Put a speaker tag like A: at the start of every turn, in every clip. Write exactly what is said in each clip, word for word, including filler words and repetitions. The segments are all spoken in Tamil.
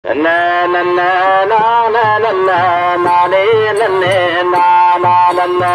A: நானே நன்னே நானே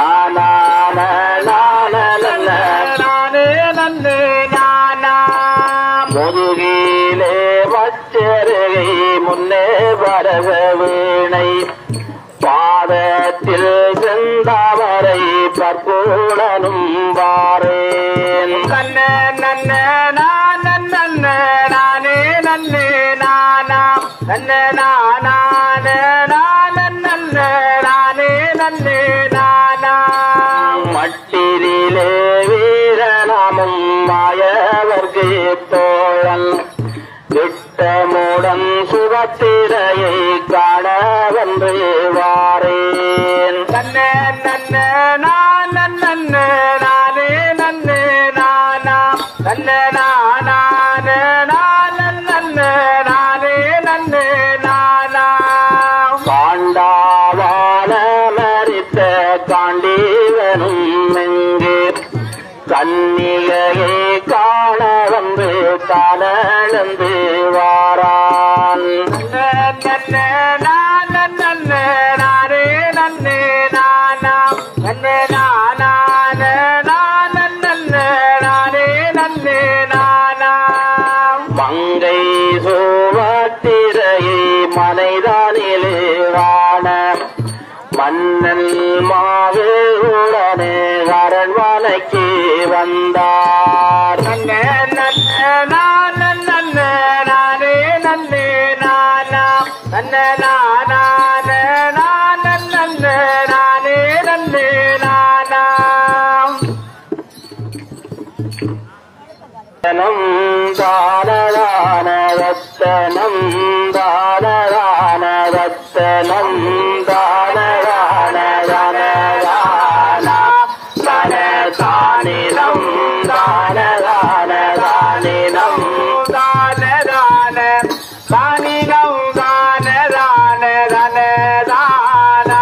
A: நன்னே நானா முதுகிலே வச்சருகை முன்னே வரவ வீணை பாதத்தில் செந்தாமரை பற்பூடனும் வாரேன் நன்னே நன்னே நானே நன்னே நானே நன்னே நானா நன்னே நானே நானே நன்னே நானே நன்னே நானா மட்டிலே வீரநாமம் மாயவர்க்கு தோழன் திட்டமுடன் சுபத்திரையை காண வந்து வாரேன் நன்னே நன்னே நானே நன்னே நானே நன்னே நானா நன்னே நானே நானே நன்னே நானே நன்னே நானா பாண்டாவான மரித்த காண்டீவனும் எங்கே கன்னிகையை காண வந்து தானந்து வாரான் நன்னே நானே நன்னே நானே நன்னே நானா நன்னே நானே நானே நன்னே நானே நன்னே நானா மங்கை சோவத்திரையை மனைதானிலே வாண மன்னன் மாவு உடனே அரண்மனைக்கு வந்தார் நன்னே நன்னே நானே நன்னே நானே நன்னே நானா நன்னே நானே நானே நன்னே நானே நன்னே நானா ரத்தனம் தானதான ரத்தனம் தானதான ரத்தனம் தானதான தானதான தான தானினம் தானதான தானினம் தானதான தானினம் தானதான தானதான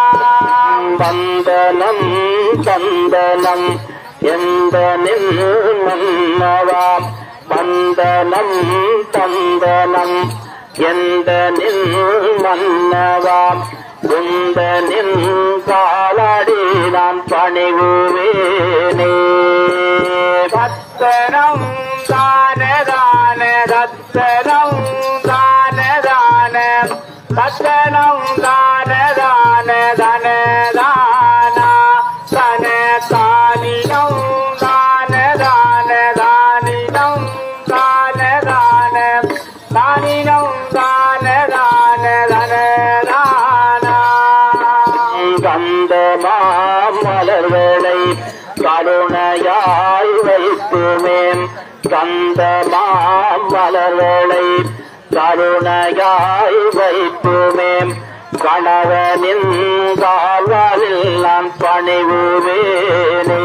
A: வந்தனம் சந்தனம் எந்த நின்னவாம் வந்தனம் தந்தனம் எந்த நின் மன்னவாம் குந்த நின் காலடி நான் பணிவுவேனே ரத்தனம் தானதான ரத்தனம் தானதான ரத்தனம் தானதான தனதானா தன தானினம் தானதான தானினம் தானதான தானினம் தானதான தனதானா கந்தமா மலர்களை கருணையாய் வைத்துமேன் கந்தமா மலர்களை கருணையாய் வைத்துமேன் கணவனின் காவலில் நான் பணிவுவேனே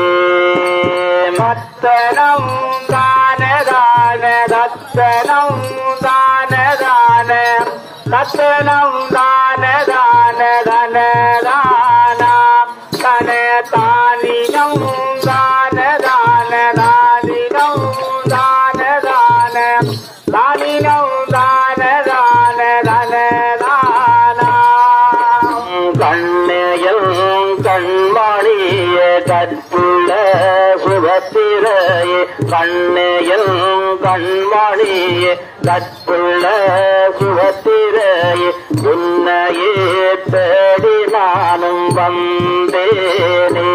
A: ரத்தனம் தானதான ரத்தனம் தானதான ரத்தனம் தானதான தனதானா தன தானினம் தானதான தானினம் தானதான தானினம் தானதான தனதானா கண்ணையில் கண்மணிய கற்புள்ள சுபத்திரையே கண்ணையில் கண்மணிய கற்புள்ள சுபத்திரையே உன்னையே தேடி நானும் வந்தேனே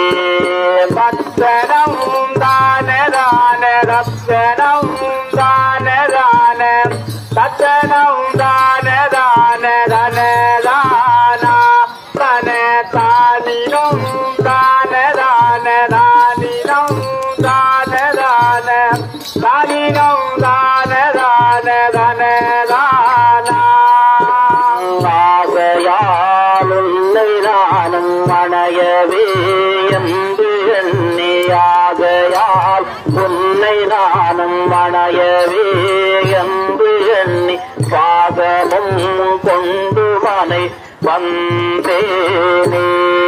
A: ரத்தனம் தானதான ரத்தனம் தானதான ரத்தனம் தானதான தனதானா தன தானினம் தானதான தானினம் தானதான தானினம் தானதான தனதானா ஆசையால் உன்னை நானும் அணையவே என்று எண்ணியாகையால் உன்னை நானும் அணையவே என்று எண்ணி பாதமும் கொண்டு மனை வந்தேனே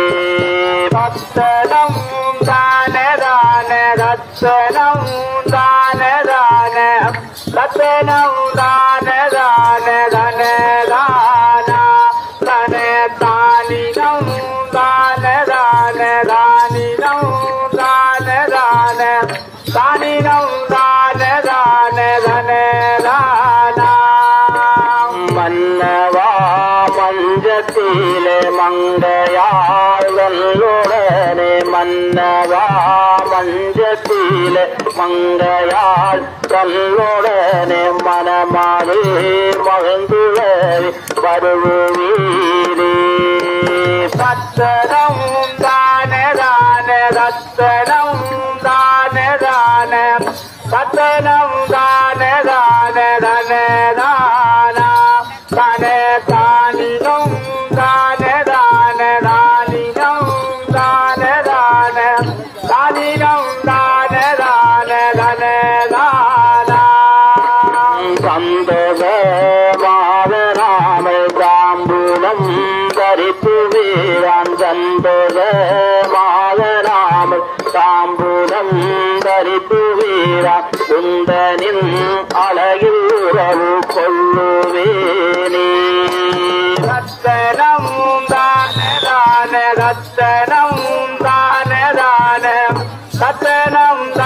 A: ரத்தனம் தானதான ரத்தனம் தானதான ரத்தனம் தானதான மஞ்சத்திலே மங்கையாள் வல்லுடனே மன்னவா மஞ்சத்திலே மங்கையாள் வல்லுடனே மனமாவே மகிழ்ந்துளவி வருவீரே சத்தனம் தானே தானே ரத்தனம் தானே தானே சத்தனம் தானே தானே தனே தானா தானே தானினம் தானே தானே தானினம் தானே தானே தானினம் தானே தானே தனே தானா சந்தோஷமாதராமை தாம்பூலம் தரித்து வீரான் சந்தோஷமாதராமை தாம்பூலம் தரித்து வீரா குந்தனின் அழகில் உறவு கொள்ளுவேனே ரத்தனம் தானே தானே ரத்தனம் தானே தானே ரத்தனம்